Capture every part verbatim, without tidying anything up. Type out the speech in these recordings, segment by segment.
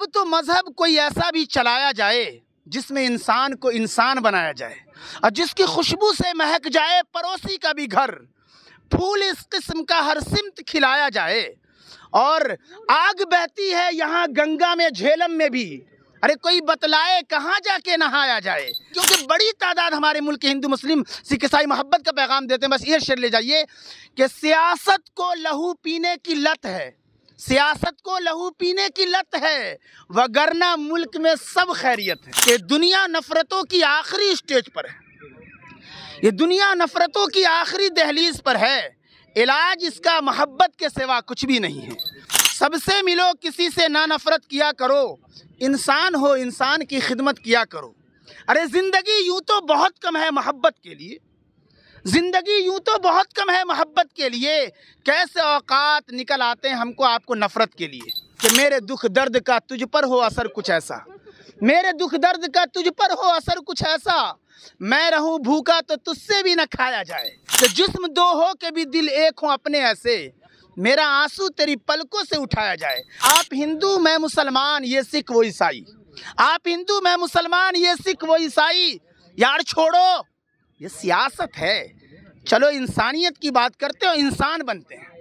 अब तो मजहब कोई ऐसा भी चलाया जाए जिसमें इंसान को इंसान बनाया जाए और जिसकी खुशबू से महक जाए पड़ोसी का भी घर, फूल इस किस्म का हर सिमत खिलाया जाए। और आग बहती है यहाँ गंगा में झेलम में भी, अरे कोई बतलाए कहाँ जाके नहाया जाए। क्योंकि बड़ी तादाद हमारे मुल्क के हिंदू मुस्लिम सिख ईसाई मोहब्बत का पैगाम देते हैं। बस ये शेर ले जाइए कि सियासत को लहू पीने की लत है, सियासत को लहू पीने की लत है, वगरना मुल्क में सब खैरियत है। कि दुनिया नफरतों की आखिरी स्टेज पर है, ये दुनिया नफरतों की आखिरी दहलीज पर है, इलाज इसका मोहब्बत के सिवा कुछ भी नहीं है। सबसे मिलो किसी से ना नफरत किया करो, इंसान हो इंसान की खिदमत किया करो। अरे ज़िंदगी यूँ तो बहुत कम है मोहब्बत के लिए, ज़िंदगी यूँ तो बहुत कम है मोहब्बत के लिए, कैसे औकात निकल आते हैं हमको आपको नफ़रत के लिए। कि मेरे दुख दर्द का तुझ पर हो असर कुछ ऐसा, मेरे दुख दर्द का तुझ पर हो असर कुछ ऐसा, मैं रहूं भूखा तो तुझसे भी न खाया जाए। कि जिस्म दो हो के भी दिल एक हो अपने ऐसे, मेरा आंसू तेरी पलकों से उठाया जाए। आप हिंदू मैं मुसलमान ये सिख वो ईसाई, आप हिंदू मैं मुसलमान ये सिख वो ईसाई, यार छोड़ो ये सियासत है, चलो इंसानियत की बात करते हो, इंसान बनते हैं।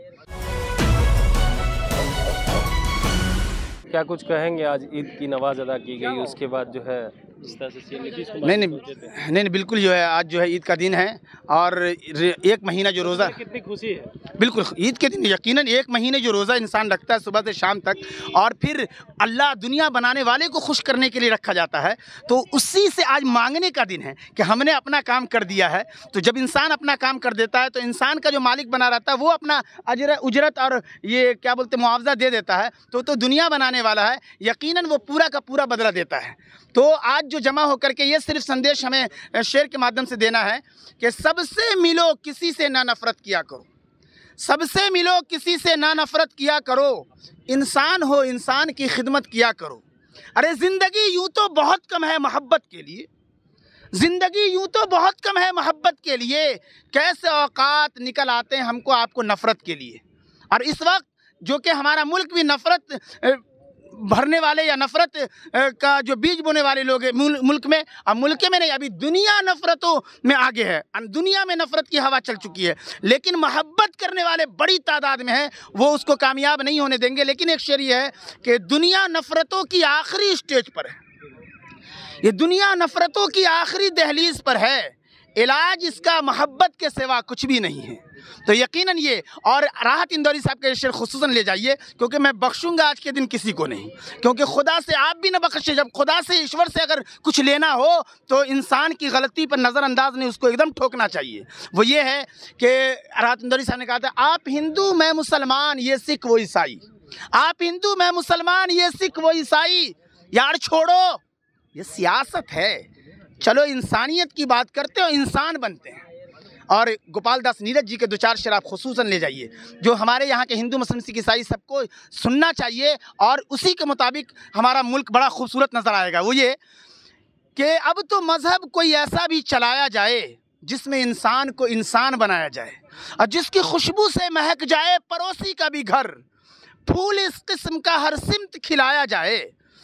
क्या कुछ कहेंगे? आज ईद की नमाज अदा की गई, उसके बाद जो है इस तरह से नीतीश कुमार नहीं नहीं नहीं नहीं बिल्कुल जो है आज जो है ईद का दिन है और एक महीना जो रोज़ा, कितनी खुशी है। बिल्कुल ईद के दिन यकीनन एक महीने जो रोज़ा इंसान रखता है सुबह से शाम तक, और फिर अल्लाह दुनिया बनाने वाले को खुश करने के लिए रखा जाता है, तो उसी से आज मांगने का दिन है कि हमने अपना काम कर दिया है। तो जब इंसान अपना काम कर देता है तो इंसान का जो मालिक बना रहता है वो अपना अजर उजरत और ये क्या बोलते मुआवजा दे देता है, तो तो दुनिया बनाने वाला है, यकीनन वो पूरा का पूरा बदला देता है। तो आज जो जमा होकर के ये सिर्फ संदेश हमें शेर के माध्यम से देना है कि सबसे मिलो किसी से ना नफरत किया करो, सबसे मिलो किसी से ना नफरत किया करो, इंसान हो इंसान की खिदमत किया करो। अरे ज़िंदगी यूँ तो बहुत कम है मोहब्बत के लिए, ज़िंदगी यूँ तो बहुत कम है मोहब्बत के लिए, कैसे औकात निकल आते हैं हमको आपको नफ़रत के लिए। और इस वक्त जो कि हमारा मुल्क भी नफ़रत भरने वाले या नफ़रत का जो बीज बोने वाले लोग हैं मुल्क में, अब मुल्क में नहीं अभी दुनिया नफ़रतों में आगे है, दुनिया में नफ़रत की हवा चल चुकी है, लेकिन मोहब्बत करने वाले बड़ी तादाद में हैं, वो उसको कामयाब नहीं होने देंगे। लेकिन एक शेर ये है कि दुनिया नफ़रतों की आखिरी स्टेज पर है, ये दुनिया नफ़रतों की आखिरी दहलीज पर है, इलाज इसका मोहब्बत के सिवा कुछ भी नहीं है। तो यकीनन ये और राहत इंदौरी साहब के शेर खुसूसन ले जाइए, क्योंकि मैं बख्शूंगा आज के दिन किसी को नहीं, क्योंकि खुदा से आप भी ना बख्शे। जब खुदा से ईश्वर से अगर कुछ लेना हो तो इंसान की गलती पर नज़रअंदाज नहीं, उसको एकदम ठोकना चाहिए। वो ये है कि राहत इंदौरी साहब ने कहा था, आप हिंदू मैं मुसलमान ये सिख वो ईसाई, आप हिंदू मैं मुसलमान ये सिख वो ईसाई, यार छोड़ो ये सियासत है, चलो इंसानियत की बात करते हो, इंसान बनते हैं। और गोपाल दास नीरज जी के दो चार शेर आप खुसूसन ले जाइए, जो हमारे यहाँ के हिंदू मुस्लिम सिख ईसाई सबको सुनना चाहिए, और उसी के मुताबिक हमारा मुल्क बड़ा खूबसूरत नज़र आएगा। वो ये कि अब तो मज़हब कोई ऐसा भी चलाया जाए जिसमें इंसान को इंसान बनाया जाए, और जिसकी खुशबू से महक जाए पड़ोसी का भी घर, फूल इस किस्म का हर सिमत खिलाया जाए।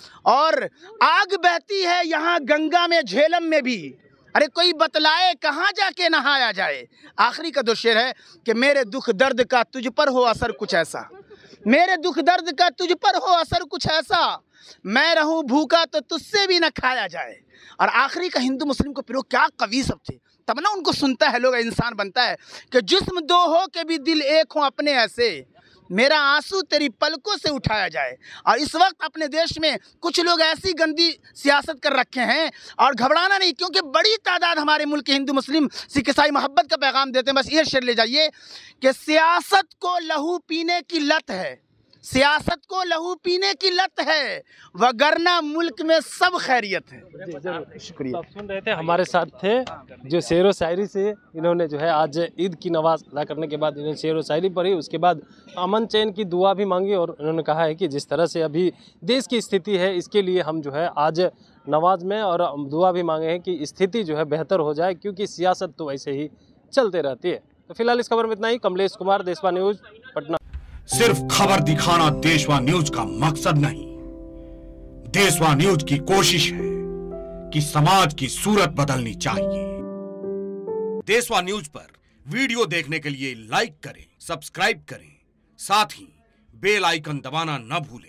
और आग बहती है यहाँ गंगा में झेलम में भी, अरे कोई बतलाए कहाँ जाके नहाया जाए। आखिरी का दो शेर है कि मेरे दुख दर्द का तुझ पर हो असर कुछ ऐसा, मेरे दुख दर्द का तुझ पर हो असर कुछ ऐसा, मैं रहूं भूखा तो तुझसे भी न खाया जाए। और आखिरी का हिंदू मुस्लिम को पिरो क्या कवि सब थे, तब ना उनको सुनता है लोग, इंसान बनता है। कि जिस्म दो हो के भी दिल एक हो अपने ऐसे, मेरा आंसू तेरी पलकों से उठाया जाए। और इस वक्त अपने देश में कुछ लोग ऐसी गंदी सियासत कर रखे हैं, और घबराना नहीं, क्योंकि बड़ी तादाद हमारे मुल्क के हिंदू मुस्लिम सिख ईसाई मोहब्बत का पैगाम देते हैं। बस ये शेर ले जाइए कि सियासत को लहू पीने की लत है, सियासत को लहू पीने की लत है, वगरना मुल्क में सब खैरियत है। शुक्रिया। आप सुन रहे थे, हमारे साथ थे जो शेर व शायरी से इन्होंने जो है आज ईद की नमाज अदा करने के बाद इन्होंने शेर व शायरी पढ़ी, उसके बाद अमन चैन की दुआ भी मांगी, और उन्होंने कहा है कि जिस तरह से अभी देश की स्थिति है इसके लिए हम जो है आज नमाज में और दुआ भी मांगे हैं कि स्थिति जो है बेहतर हो जाए, क्योंकि सियासत तो वैसे ही चलते रहती है। तो फिलहाल इस खबर में इतना ही। कमलेश कुमार, देशवा न्यूज़, पटना। सिर्फ खबर दिखाना देशवा न्यूज का मकसद नहीं, देशवा न्यूज की कोशिश है कि समाज की सूरत बदलनी चाहिए। देशवा न्यूज पर वीडियो देखने के लिए लाइक करें, सब्सक्राइब करें, साथ ही बेल आइकन दबाना न भूलें।